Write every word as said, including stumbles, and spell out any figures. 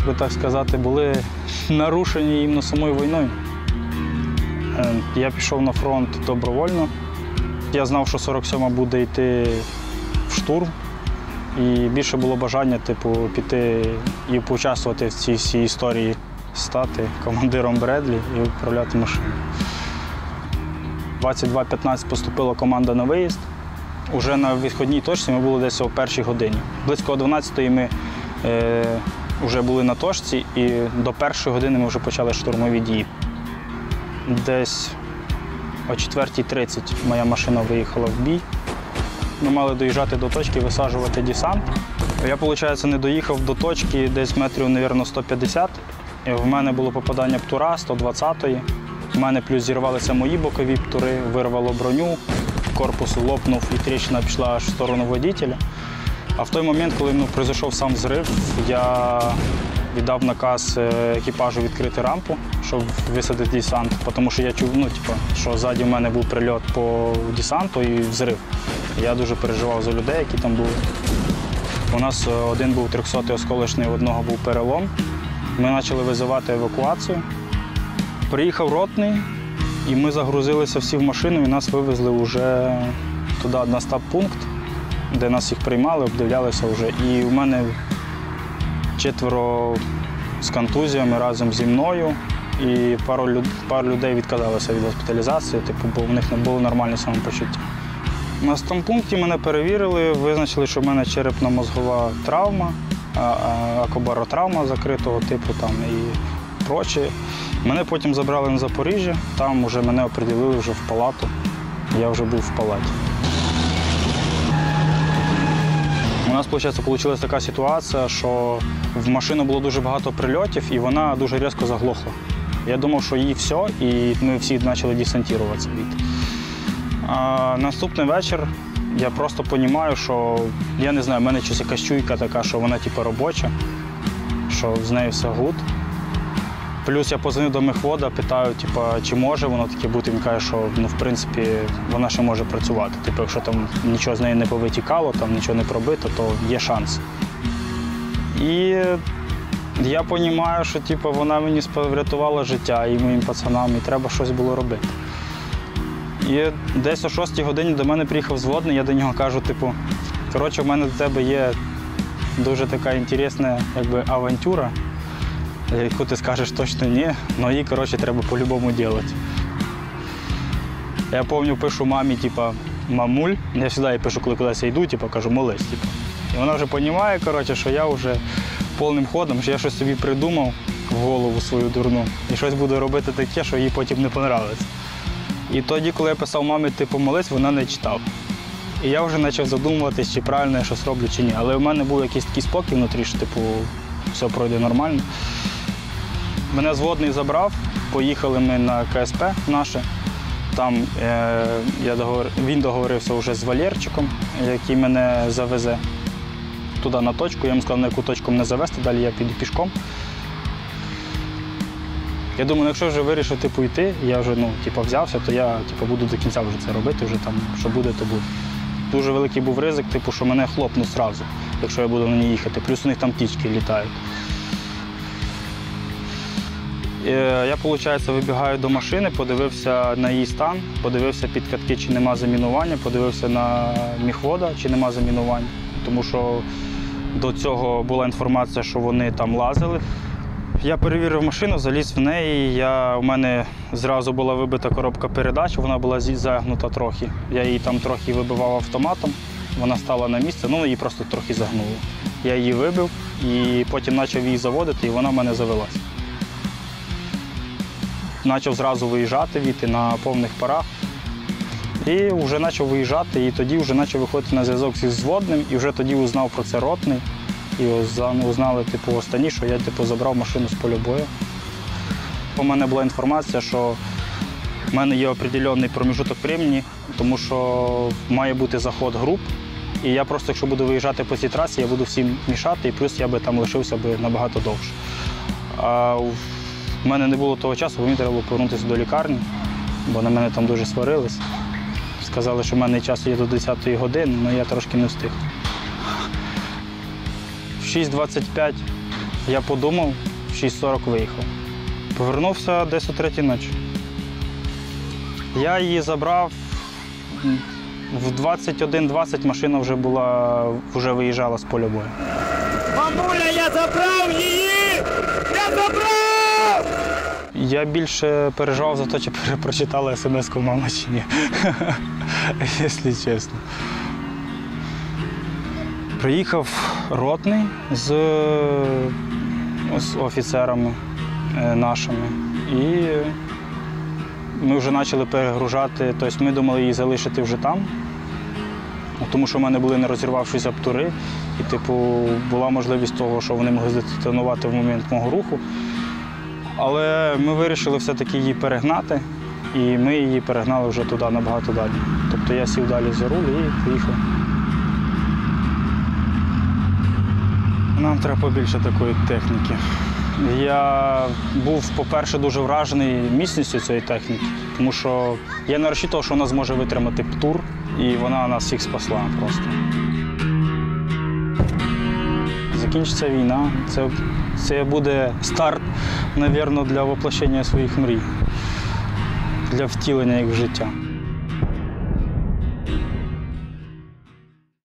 би так сказати, були нарушені іменно самою війною. Я пішов на фронт добровольно. Я знав, що сорок сьома буде йти в штурм. І більше було бажання типу, піти і поучаствувати в цій всій історії, стати командиром Бредлі і управляти машиною. двадцять два п'ятнадцять поступила команда на виїзд. Уже на відходній точці ми були десь о першій годині. Близько о дванадцятої ми е, вже були на точці і до першої години ми вже почали штурмові дії. Десь о четвертій тридцять моя машина виїхала в бій. Ми мали доїжджати до точки, висаджувати десант. Я, виходить, не доїхав до точки десь метрів, мабуть, сто п'ятдесят. І в мене було попадання птура сто двадцятої. У мене плюс зірвалися мої бокові птури, вирвало броню, корпус лопнув і тріщина пішла аж в сторону водителя. А в той момент, коли ну, пройшов сам зрив, я віддав наказ екіпажу відкрити рампу, щоб висадити десант, тому що я чув, ну, типу, що ззаді в мене був прильот по десанту і взрив. Я дуже переживав за людей, які там були. У нас один був трьохсотий осколочний, у одного був перелом. Ми почали визивати евакуацію. Приїхав ротний, і ми загрузилися всі в машину, і нас вивезли вже туди на стаб-пункт, де нас їх приймали, обдивлялися вже. І у мене четверо з контузіями разом зі мною, і пару, люд... пару людей відказалися від госпіталізації, типу, бо в них не було нормальне самопочуття. На стаб-пункті мене перевірили, визначили, що в мене черепно-мозгова травма, акобаротравма закритого типу там, і проче. Мене потім забрали на Запоріжжя, там вже мене оприділили вже в палату, я вже був в палаті. У нас, виходить, вийшла така ситуація, що в машину було дуже багато прильотів і вона дуже різко заглохла. Я думав, що їй все, і ми всі почали десантуватися. А наступний вечір я просто розумію, що, я не знаю, в мене щось якась чуйка така, що вона типу робоча, що з нею все гуд. Плюс я позвонив до мехвода, питаю, типу, чи може воно таке бути. Він каже, що ну, в принципі вона ще може працювати. Типу, якщо там нічого з неї не повитікало, там нічого не пробито, то є шанс. І я розумію, що типу, вона мені врятувала життя і моїм пацанам, і треба щось було робити. І десь о шостій годині до мене приїхав зводний, я до нього кажу, типу, коротше, в мене до тебе є дуже така інтересна якби, авантюра, яку ти скажеш точно ні, але її, коротше, треба по-любому робити. Я пам'ятаю, пишу мамі, типу, мамуль, я завжди їй пишу, коли кудись я йду, типу, кажу, молись. Типу. І вона вже розуміє, коротше, що я вже повним ходом, що я щось собі придумав в голову свою дурну і щось буду робити таке, що їй потім не подобається. І тоді, коли я писав мамі, типу, молись, вона не читав. І я вже почав задумуватись, чи правильно я щось роблю, чи ні. Але в мене був якийсь такий спокій внутрі, що типу, все пройде нормально. Мене зводний забрав, поїхали ми на ка ес пе наше. Там е, я договор... він договорився вже з Валерчиком, який мене завезе туди на точку. Я йому сказав, на яку точку мене завезти, далі я піду пішком. Я думаю, якщо вже вирішив типу, йти, я вже ну, типу, взявся, то я типу, буду до кінця вже це робити, вже, там, що буде, то буде. Дуже великий був ризик, типу, що мене хлопнуть одразу, якщо я буду на ній їхати. Плюс у них там птічки літають. Я, виходить, вибігаю до машини, подивився на її стан, подивився під катки, чи нема замінування, подивився на міхвода, чи нема замінування. Тому що до цього була інформація, що вони там лазили. Я перевірив машину, заліз в неї, я, у мене зразу була вибита коробка передач, вона була загнута трохи. Я її там трохи вибивав автоматом, вона стала на місце, ну її просто трохи загнуло. Я її вибив і потім почав її заводити, і вона в мене завелась. Почав зразу виїжджати, віти на повних парах. І вже почав виїжджати, і тоді вже почав виходити на зв'язок зі зводним, і вже тоді узнав про це ротний. І узнали типу, останні, що я типу, забрав машину з поля бою. У мене була інформація, що в мене є определений проміжуток часу, тому що має бути заход груп. І я просто, якщо буду виїжджати по цій трасі, я буду всім мішати, і плюс я би там лишився би набагато довше. А в мене не було того часу, бо мені треба було повернутися до лікарні, бо на мене там дуже сварились. Сказали, що в мене час є до десятої години, але я трошки не встиг. В шість двадцять п'ять Я подумав, в шість сорок виїхав. Повернувся десь о третій ночі. Я її забрав, в двадцять один двадцять машина вже була, вже виїжджала з поля бою. Мамуля, я забрав її! Я забрав! Я більше переживав за те, чи прочитала смс-ку мама чи ні, якщо чесно. Приїхав ротний з, з офіцерами нашими. І ми вже почали перегружати, тобто ми думали її залишити вже там, тому що в мене були не розірвавшися птури, і типу, була можливість того, що вони могли здетонувати в момент мого руху. Але ми вирішили все-таки її перегнати, і ми її перегнали вже туди, набагато далі. Тобто я сів далі за руль і поїхав. Нам треба побільше такої техніки. Я був, по-перше, дуже вражений міцністю цієї техніки, тому що я не розчитував, що вона зможе витримати птур, і вона нас всіх спасла просто. Закінчиться війна, це, це буде старт, мабуть, для воплощення своїх мрій, для втілення їх в життя.